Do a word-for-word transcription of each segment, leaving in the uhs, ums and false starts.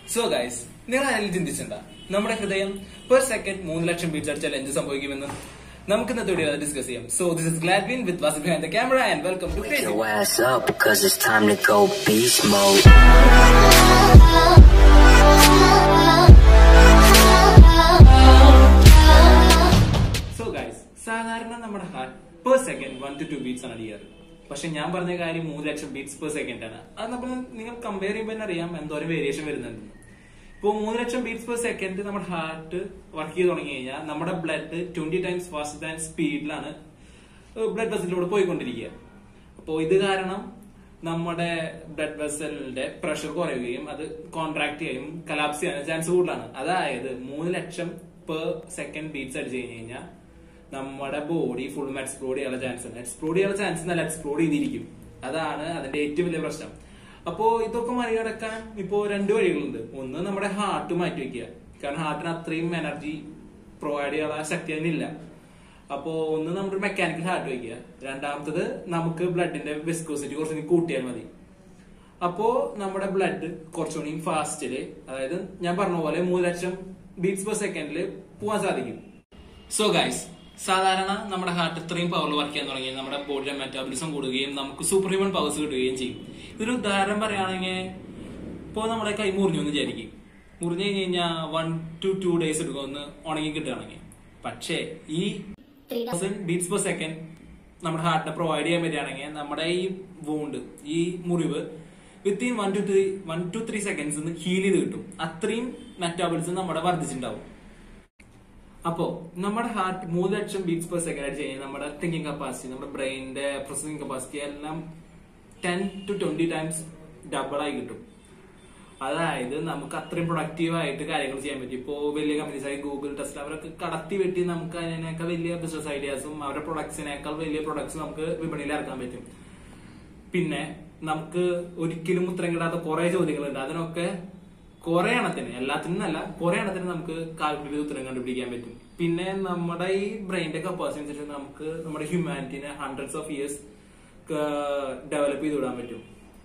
So guys, നിങ്ങൾ അതിൽ ചിന്തിച്ചിട്ടുണ്ടോ നമ്മുടെ ഹൃദയം പെർ സെക്കൻഡ് മൂന്ന് ലക്ഷം ബീറ്റ്സ് അടിച്ചാൽ എന്ത് സംഭവിക്കുമെന്ന്? നമുക്ക് ഇന്നത്തെ വീഡിയോ ഡിസ്കസ് ചെയ്യാം. So this is Gladwin with Vasil behind the camera and welcome to crazy. Your ass up because it's time to go beast mode. So guys, സാധാരണ നമ്മുടെ heart per second one two two beats ആണ് അടിയാറ്. പക്ഷെ ഞാൻ പറഞ്ഞ കാര്യം മൂന്ന് ലക്ഷം ബീറ്റ്സ് പെർ സെക്കൻഡ് ആണ്. അത് നമ്മൾ നിങ്ങൾ കമ്പയർ ചെയ്യുമ്പോൾ തന്നെ അറിയാം എന്തോരം വേരിയേഷൻ വരുന്നുണ്ട്. ഇപ്പൊ മൂന്ന് ലക്ഷം ബീറ്റ്സ് പെർ സെക്കൻഡ് നമ്മുടെ ഹാർട്ട് വർക്ക് ചെയ്ത് തുടങ്ങി കഴിഞ്ഞാൽ നമ്മുടെ blood twenty times faster than സ്പീഡിലാണ് ബ്ലഡ് വെസലിലൂടെ പോയിക്കൊണ്ടിരിക്കുക. അപ്പോൾ ഇത് കാരണം നമ്മുടെ ബ്ലഡ് വെസലിന്റെ പ്രഷർ കുറയുകയും അത് കോൺട്രാക്ട് ചെയ്യും കലാപ്സ് ചെയ്യാൻ ചാൻസ് കൂടുതലാണ്. അതായത് മൂന്ന് ലക്ഷം പെർ സെക്കൻഡ് ബീറ്റ്സ് അടിച്ചു കഴിഞ്ഞ് കഴിഞ്ഞാൽ നമ്മുടെ ബോഡി ഫുൾ എക്സ്പ്ലോഡ് ചെയ്യാനുള്ള ചാൻസ് ഉണ്ട്. എക്സ്പ്ലോഡ് ചെയ്യാനുള്ള ചാൻസ് നല്ല എക്സ്പ്ലോഡ് ചെയ്തിരിക്കും. അതാണ് അതിന്റെ ഏറ്റവും വലിയ പ്രശ്നം. അപ്പോ ഇതൊക്കെ മറികടക്കാൻ ഇപ്പോ രണ്ട് വഴികളുണ്ട്. ഒന്ന്, നമ്മുടെ ഹാർട്ട് മാറ്റി വെക്കുക. കാരണം ഹാർട്ടിന് അത്രയും എനർജി പ്രൊവൈഡ് ചെയ്യാനുള്ള ശക്തി അതിനില്ല. അപ്പോ ഒന്ന് നമ്മുടെ മെക്കാനിക്കൽ ഹാർട്ട് വെക്കുക. രണ്ടാമത്തത് നമുക്ക് ബ്ലഡിന്റെ വിസ്കോസിറ്റി കുറച്ചുകൂടി കൂട്ടിയാൽ മതി. അപ്പോ നമ്മുടെ ബ്ലഡ് കുറച്ചുകൂടി ഫാസ്റ്റില്, അതായത് ഞാൻ പറഞ്ഞ പോലെ മൂന്ന് ലക്ഷം ബീറ്റ്സ് പെർ സെക്കൻഡില് പോവാൻ സാധിക്കും. സോ ഗൈസ്, സാധാരണ നമ്മുടെ ഹാർട്ട് ഇത്രയും പവറിൽ വർക്ക് ചെയ്യാൻ തുടങ്ങി നമ്മുടെ ബോഡിയുടെ മെറ്റാബോളിസം കൂടുകയും നമുക്ക് സൂപ്പർ ഹ്യൂമൻ പവേഴ്സ് കിട്ടുകയും ചെയ്യും. ഇതൊരു ഉദാഹരണം പറയുകയാണെങ്കിൽ, ഇപ്പോ നമ്മുടെ കൈ മുറിഞ്ഞു എന്ന് വിചാരിക്കും. മുറിഞ്ഞു കഴിഞ്ഞ് കഴിഞ്ഞാൽ വൺ ടു ടു ഡേയ്സ് എടുക്കും ഒന്ന് ഉണങ്ങി കിട്ടുകയാണെങ്കിൽ. പക്ഷേ ഈ തൗസൻഡ് ബീറ്റ്സ് പെർ സെക്കൻഡ് നമ്മുടെ ഹാർട്ടിനെ പ്രൊവൈഡ് ചെയ്യാൻ പറ്റുകയാണെങ്കിൽ നമ്മുടെ ഈ വൂണ്ട്, ഈ മുറിവ് within one two three one two three seconds heal ചെയ്ത് കിട്ടും. അത്രയും മെറ്റാബോളിസം നമ്മുടെ വർദ്ധിച്ചിട്ടുണ്ടാവും. അപ്പോ നമ്മുടെ ഹാർട്ട് മൂന്ന് ലക്ഷം ബീറ്റ്സ് പെർ സെക്കൻഡ് അടിച്ച് കഴിഞ്ഞാൽ നമ്മുടെ തിങ്കിങ് കപ്പാസിറ്റി, നമ്മുടെ ബ്രെയിനിന്റെ പ്രോസസിംഗ് കപ്പാസിറ്റി എല്ലാം ten to twenty times double ആയി കിട്ടും. അതായത് നമുക്ക് അത്രയും പ്രൊഡക്റ്റീവ് ആയിട്ട് കാര്യങ്ങൾ ചെയ്യാൻ പറ്റും. ഇപ്പോ വലിയ കമ്പനീസ് ആയി ഗൂഗിൾ, ടെസ്ല, അവരൊക്കെ കടത്തി വെട്ടി നമുക്ക് അതിനേക്കാൾ വലിയ ബിസിനസ് ഐഡിയാസും അവരുടെ പ്രൊഡക്ട്സിനേക്കാൾ വലിയ പ്രൊഡക്ട്സ് നമുക്ക് വിപണിയിൽ ഇറക്കാൻ പറ്റും. പിന്നെ നമുക്ക് ഒരിക്കലും ഉത്തരം കിട്ടാത്ത കുറെ ചോദ്യങ്ങളുണ്ട്. അതിനൊക്കെ കുറെ എണ്ണത്തിന്, എല്ലാത്തിനും അല്ല, കുറെ എണ്ണത്തിന് നമുക്ക് കാൽക്കുലേറ്റ് ചെയ്ത് ഉത്തരം കണ്ടുപിടിക്കാൻ പറ്റും. പിന്നെ നമ്മുടെ ഈ ബ്രെയിനിന്റെ കപ്പാസിറ്റി അനുസരിച്ച് നമുക്ക് നമ്മുടെ ഹ്യൂമാനിറ്റിനെ ഹൺഡ്രഡ്സ് ഓഫ് ഇയേഴ്സ് ഡെവലപ്പ് ചെയ്ത് വിടാൻ പറ്റും.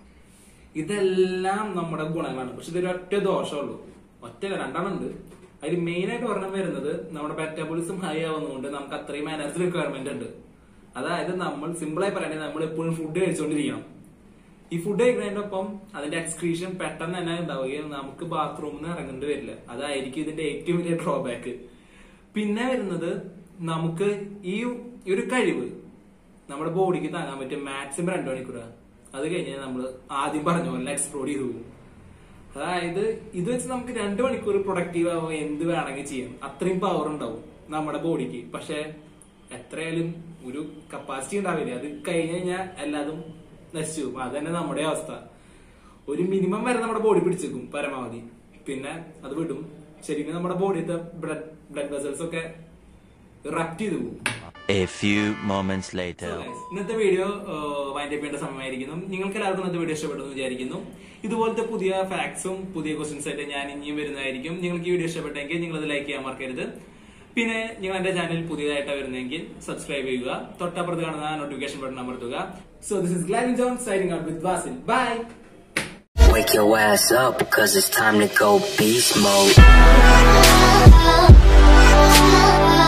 ഇതെല്ലാം നമ്മുടെ ഗുണങ്ങളാണ്. പക്ഷെ ഇതൊരു ഒറ്റ ദോഷമുള്ളൂ. ഒറ്റ രണ്ടെണ്ണം ഉണ്ട്. അതിൽ മെയിൻ ആയിട്ട് ഒരെണ്ണം വരുന്നത് നമ്മുടെ മെറ്റാബോളിസം ഹൈ ആവുന്നതുകൊണ്ട് നമുക്ക് അത്രയും എനർജി റിക്വയർമെന്റ് ഉണ്ട്. അതായത് നമ്മൾ സിമ്പിളായി പറയുന്നത് നമ്മൾ എപ്പോഴും ഫുഡ് കഴിച്ചുകൊണ്ടിരിക്കണം. ഈ ഫുഡ് കഴിക്കുന്നതിന്റെ ഒപ്പം അതിന്റെ എക്സ്ക്രീഷൻ പെട്ടെന്ന് തന്നെ ഉണ്ടാവുകയും നമുക്ക് ബാത്റൂമിൽ നിന്ന് ഇറങ്ങേണ്ടി വരില്ല. അതായിരിക്കും ഇതിന്റെ ഏറ്റവും വലിയ ഡ്രോബാക്ക്. പിന്നെ വരുന്നത്, നമുക്ക് ഈ ഒരു കഴിവ് നമ്മുടെ ബോഡിക്ക് താങ്ങാൻ പറ്റും മാക്സിമം രണ്ടു മണിക്കൂറാണ്. അത് കഴിഞ്ഞാൽ നമ്മൾ ആദ്യം പറഞ്ഞ പോലെ എക്സ്പ്ലോഡ് ചെയ്തു പോകും. അതായത് ഇത് വെച്ച് നമുക്ക് രണ്ടു മണിക്കൂർ പ്രൊഡക്റ്റീവ് ആവുക എന്ത് വേണമെങ്കിൽ ചെയ്യാം. അത്രയും പവർ ഉണ്ടാവും നമ്മുടെ ബോഡിക്ക്. പക്ഷെ എത്രയായാലും ഒരു കപ്പാസിറ്റി ഉണ്ടാവില്ല. അത് കഴിഞ്ഞ് കഴിഞ്ഞാൽ എല്ലാതും നശിച്ചു പോകും. അത് തന്നെ നമ്മുടെ അവസ്ഥ. ഒരു മിനിമം വരെ നമ്മുടെ ബോഡി പിടിച്ചേക്കും പരമാവധി. പിന്നെ അത് വിടും. ശരിക്കും നമ്മുടെ ബോഡിയത്തെ ബ്ലഡ് ബ്ലഡ് വെസൽസ് ഒക്കെ റപ്റ്റ് ചെയ്തു പോകും. A few moments later. ഇന്നത്തെ വീഡിയോ വൈൻഡ് അപ്പ് ചെയ്യേണ്ട സമയമായിരിക്കുന്നു. നിങ്ങൾക്ക് എല്ലാവർക്കും ഇന്നത്തെ വീഡിയോ ഇഷ്ടപ്പെട്ടെന്ന് വിചാരിക്കുന്നു. ഇതുപോലത്തെ പുതിയ ഫാക്ട്സും പുതിയ ക്വസ്റ്റ്യൻസ് ആയിട്ട് ഞാൻ ഇനിയും വരുന്നതായിരിക്കും. നിങ്ങൾക്ക് ഈ വീഡിയോ ഇഷ്ടപ്പെട്ടെങ്കിൽ നിങ്ങൾ അത് ലൈക്ക് ചെയ്യാൻ മറക്കരുത്. പിന്നെ നിങ്ങൾ എന്റെ ചാനൽ പുതിയതായിട്ട് വരുന്നെങ്കിൽ സബ്സ്ക്രൈബ് ചെയ്യുക. തൊട്ടപ്പുറത്ത് കാണുന്ന നോട്ടിഫിക്കേഷൻ ബട്ടൺ അമർത്തുക. So this is Gladwin John signing out with Vasil. Bye. Wake your ass up because it's time to go beast mode.